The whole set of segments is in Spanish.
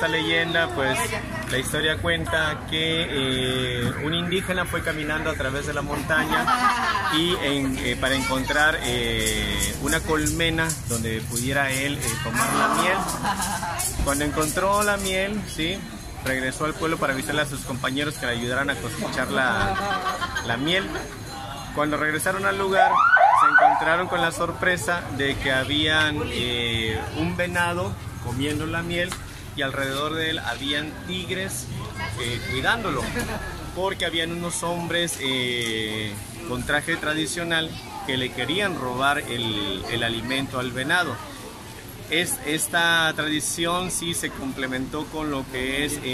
esta leyenda, pues la historia cuenta que un indígena fue caminando a través de la montaña y para encontrar una colmena donde pudiera él tomar la miel. Cuando encontró la miel, ¿sí?, regresó al pueblo para avisarle a sus compañeros que le ayudaran a cosechar la miel. Cuando regresaron al lugar, se encontraron con la sorpresa de que habían un venado comiendo la miel y alrededor de él habían tigres cuidándolo, porque habían unos hombres con traje tradicional que le querían robar el alimento al venado. Esta tradición sí se complementó con lo que es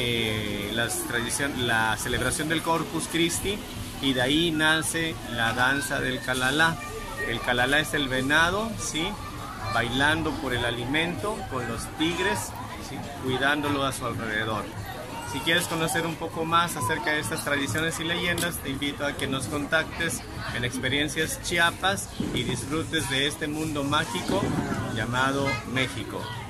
la celebración del Corpus Christi, y de ahí nace la danza del calalá. El calalá es el venado, ¿sí?, bailando por el alimento con los tigres, ¿sí?, cuidándolo a su alrededor. Si quieres conocer un poco más acerca de estas tradiciones y leyendas, te invito a que nos contactes en Experiencias Chiapas y disfrutes de este mundo mágico llamado México.